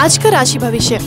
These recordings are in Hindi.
आज का राशि भविष्य।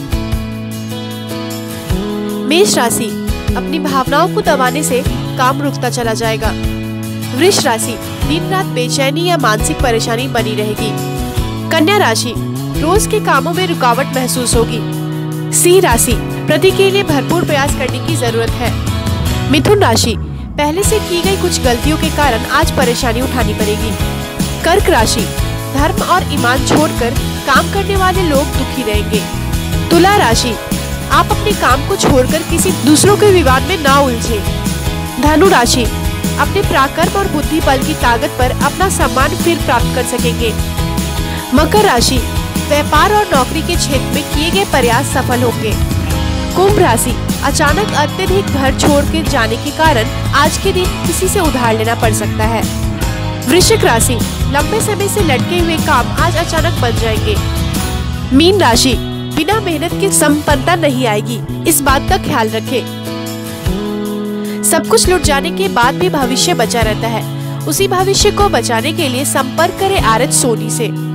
मेष राशि, अपनी भावनाओं को दबाने से काम रुकता चला जाएगा। वृष राशि, दिन रात बेचैनी या मानसिक परेशानी बनी रहेगी। कन्या राशि, रोज के कामों में रुकावट महसूस होगी। सिंह राशि, प्रगति के लिए भरपूर प्रयास करने की जरूरत है। मिथुन राशि, पहले से की गई कुछ गलतियों के कारण आज परेशानी उठानी पड़ेगी। कर्क राशि, धर्म और ईमान छोड़कर काम करने वाले लोग दुखी रहेंगे। तुला राशि, आप अपने काम को छोड़कर किसी दूसरों के विवाद में ना उलझे। धनु राशि, अपने पराक्रम और बुद्धि बल की ताकत पर अपना सम्मान फिर प्राप्त कर सकेंगे। मकर राशि, व्यापार और नौकरी के क्षेत्र में किए गए प्रयास सफल होंगे। कुंभ राशि, अचानक अत्यधिक घर छोड़ के जाने के कारण आज के दिन किसी से उधार लेना पड़ सकता है। वृश्चिक राशि, लंबे समय से लटके हुए काम आज अचानक बन जाएंगे। मीन राशि, बिना मेहनत के संपन्नता नहीं आएगी, इस बात का ख्याल रखें। सब कुछ लुट जाने के बाद भी भविष्य बचा रहता है, उसी भविष्य को बचाने के लिए संपर्क करें आरएच सोनी से।